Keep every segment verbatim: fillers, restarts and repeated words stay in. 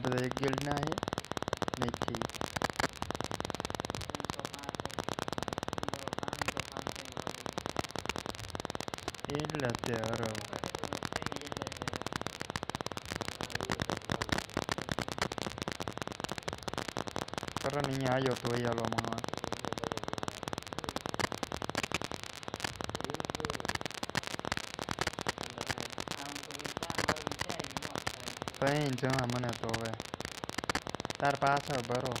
બધા એક ગિલ્ડ ના હે નથી એટલે અત્યારે કરણ અહીંયા આવ્યો તો વૈયાલોમાં કઈ જવા મને તો હવે તાર પાછળ ભરો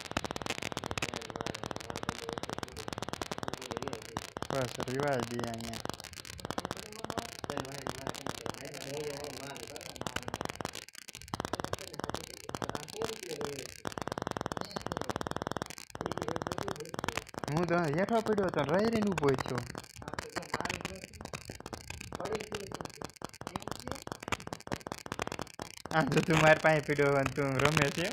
બસ રિવાજ દઈએ અહીંયા હું તો હેઠો પડ્યો તો રહી રહીને ઊભો થયો આમ તો તું મારી પાસે પડ્યો અને તું રમે છે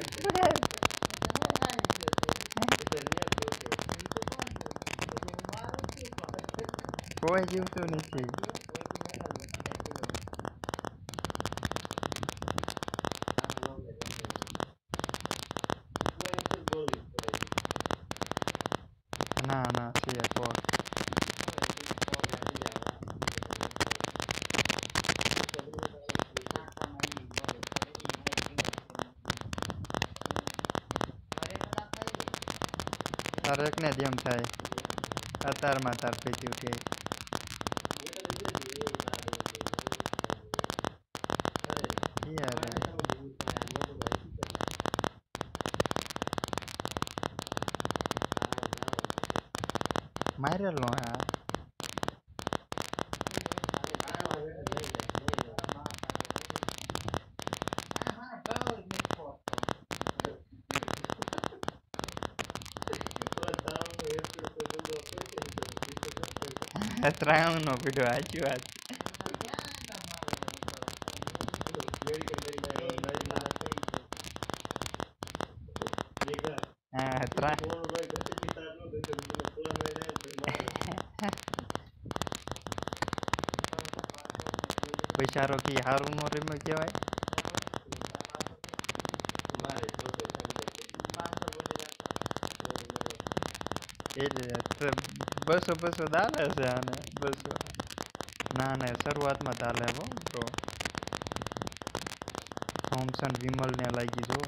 કોઈ જીવતું નથી ના ના છે કોટ તારે એકને જ એમ થાય અત્યારમાં તાર પીતી ઉઠે મારેલો યાર ત્રાણું નો પીડો સાચી વાત હા ત્રા પૈસારો કી હારું નો રમે કહેવાય એટલે બસો બસો ચાલે છે આને બસો ના ના શરૂઆતમાં ચાલે હો બ્રો થોમસન વિમલ ને લાગી જો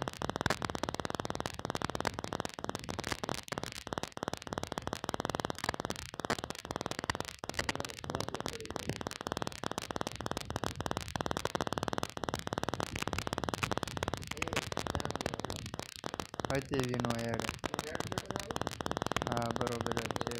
હતી નો યાર હા બરોબર જ છે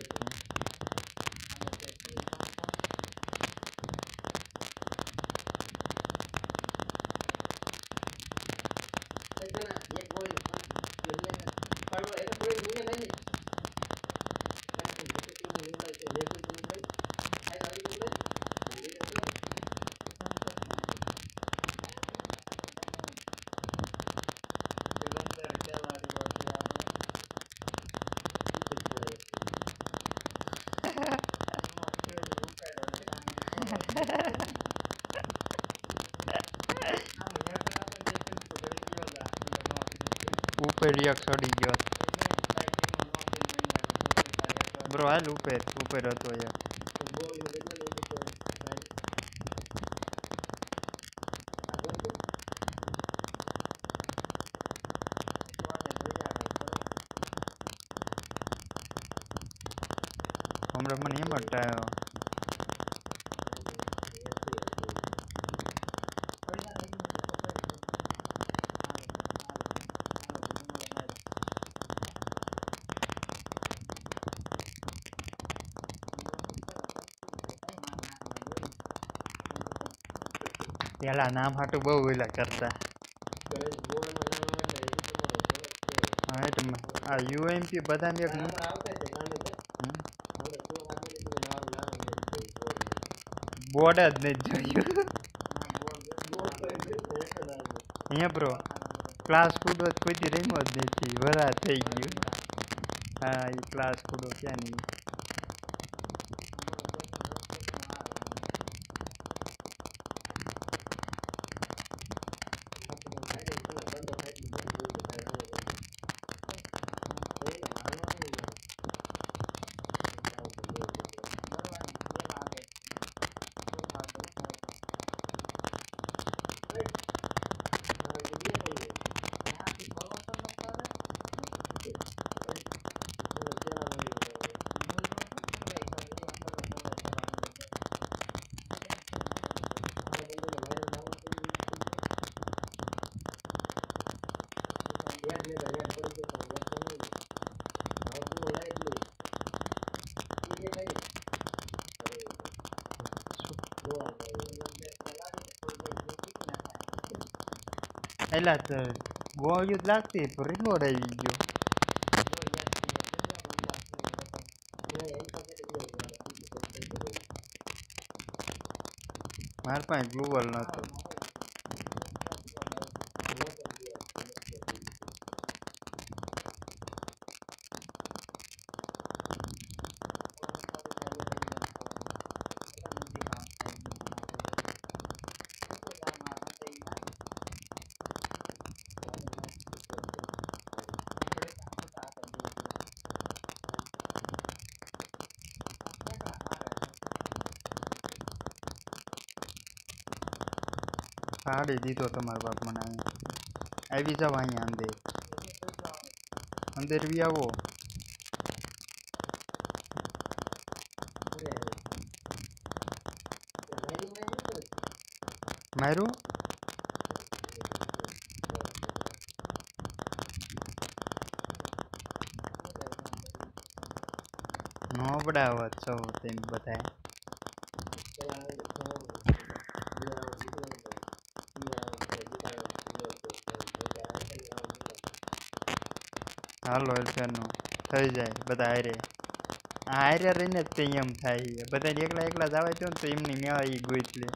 ઉપર એક ચડી ગયો બ્રો હાલ ઉપર ઉપર હતો યાર હમણાં મને એમ જ આવ્યો પેલા નામ હાટું બહુ ઓલા કરતા હા એટલે આ યુએમપી બધાને એક બોર્ડ જ નથી જોયું અહીંયા બ્રો ક્લાસ કૂડો કોઈથી રમ્યો જ નથી વરા થઈ ગયું હા એ ક્લાસ કૂડો ક્યાં નહીં એલા તો ગોળિયું જ લાગતી તો રિમોટ આવી ગયો. માર પાસે ગ્લુવલ નતો. કાઢી દીધો તમારા બાપ મને અહીંયા. આવી જાવ અહીંયા અંદર. અંદર બી આવો. મારું નોબડાવત છો તેમ બધા. હાલો એનું થઈ જાય બધા હારે. આ હારે રહીને જ તે એમ થાય. બધા એકલા એકલા જ આવે છે ને તો એમની મેળા એ ગોઈત લે.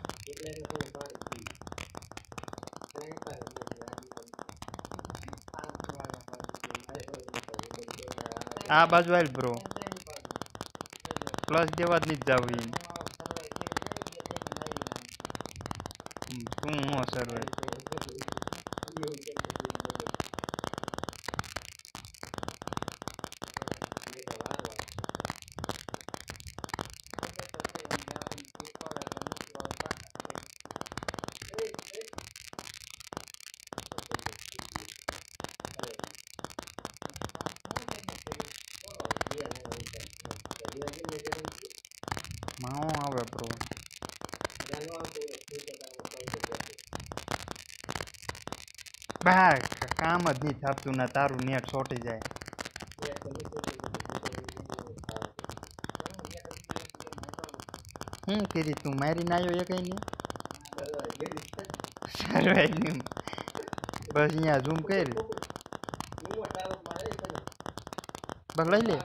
આ બાજુ આવેલ બ્રો પ્લસ દેવા જ નહીં જવું એમ. તું હું સર્વે માં આવે બ્રો. બા કામ જ નહીં થતું ને તારું નેટ છોટી જાય. શું કરી તું મારી ના આવ્યો એ કઈ નહીં સર્વાઈ નહીં. બસ અહીંયા ઝૂમ કરી બસ લઈ લે.